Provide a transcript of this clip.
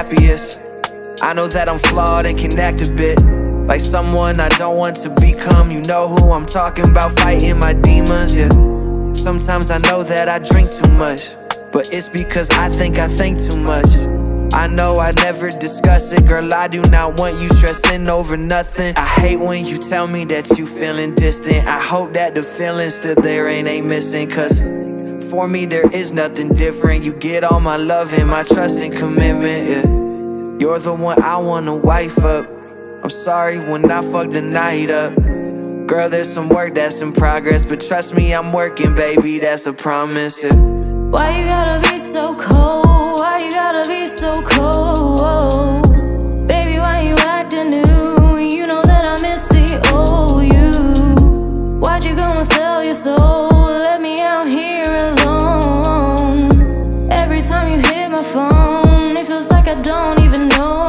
happiest. I know that I'm flawed and can act a bit like someone I don't want to become. You know who I'm talking about, fighting my demons, yeah. Sometimes I know that I drink too much, but it's because I think too much. I know I never discuss it, girl, I do not want you stressing over nothing. I hate when you tell me that you feeling distant. I hope that the feeling's still there and ain't missing, cause for me there is nothing different. You get all my love and my trust and commitment, yeah. You're the one I wanna wife up. I'm sorry when I fucked the night up. Girl, there's some work that's in progress, but trust me, I'm working, baby, that's a promise, yeah. Why you gotta be so cold? Why you gotta be so cold? Baby, why you acting new? You know that I miss the old you. Why'd you go and sell your soul? Let me out here alone. Every time you hit my phone, it feels like I don't even know